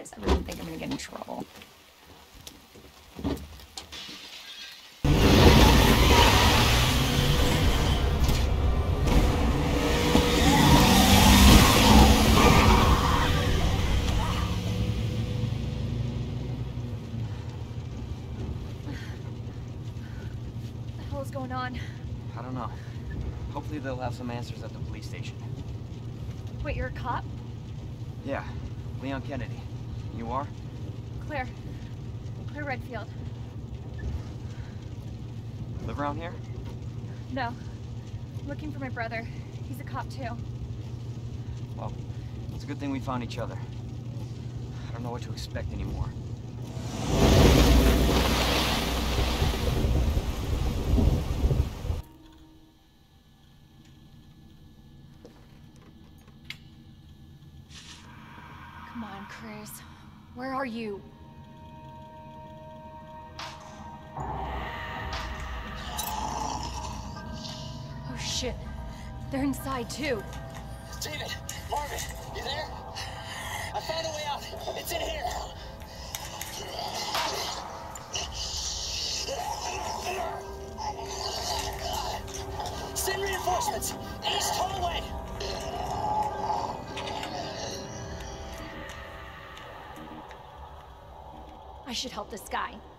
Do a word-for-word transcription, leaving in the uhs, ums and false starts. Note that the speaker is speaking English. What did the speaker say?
does everyone think I'm gonna get in trouble? What the hell is going on? I don't know. Hopefully they'll have some answers at the police station. Wait, you're a cop? Yeah, Leon Kennedy. You are? Claire. Claire Redfield. Live around here? No. I'm looking for my brother. He's a cop too. Well, it's a good thing we found each other. I don't know what to expect anymore. Come on, Chris. Where are you? Oh shit. They're inside too. David! Marvin! You there? I found a way out! It's in here! Send reinforcements! East hallway! I should help this guy.